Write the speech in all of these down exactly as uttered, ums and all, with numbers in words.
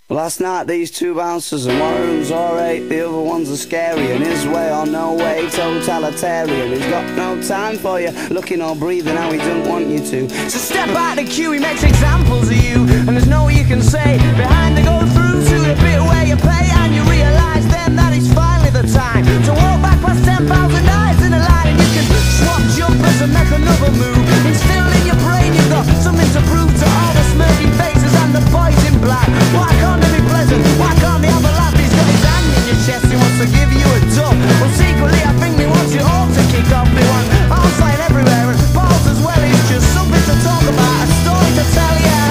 Last night these two bouncers, and one of them's alright, the other one's a scary, and his way or no way, totalitarian. He's got no time for you, looking or breathing how he doesn't want you to. So step out the queue, he makes examples of you, and there's no you can say behind the go through to the bit where you pay, and you realise then that it's finally the time to walk back past ten thousand eyes in a line, and you can swap jumpers and make another move. It's still in your brain, you've got something to prove to all the smirking faces and the boys in black. Why can't they be pleasant? Why can't they have a laugh? He's got his hand in your chest, he wants to give you a dub. Well, secretly I think he wants you all to kick off. They want arms flying everywhere and balls as well. It's just something to talk about, a story to tell ya.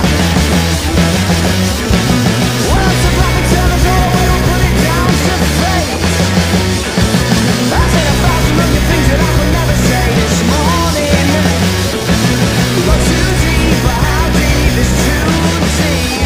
Well, it's a black and turn the door, we don't put it down to fate. I said a thousand million things that I could never say this morning. We got too deep, but how deep is too deep?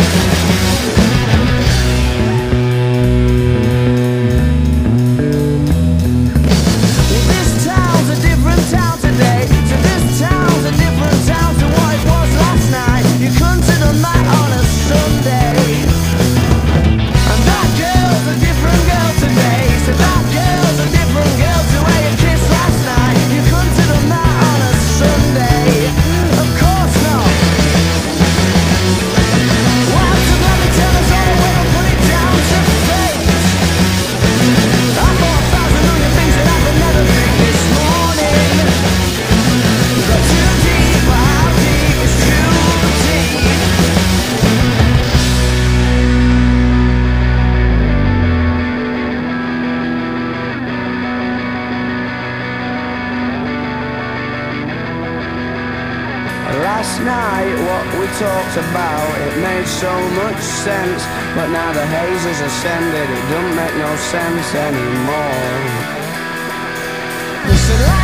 Well, this town's a different town today. So this town's a different town to what it was last night. You couldn't have done that on a Sunday. And that girl's a different girl today. So that girl's a different girl to where you kissed last night. You couldn't have done that on a Sunday. Of course not. Well, I'm so glad they tell us all when I put it down to fate. I thought a thousand million things that I could never think this morning. Got too deep, but how deep is too deep? Last night what we talked about, it made so much sense, but now the haze has ascended, it don't make no sense anymore. Listen,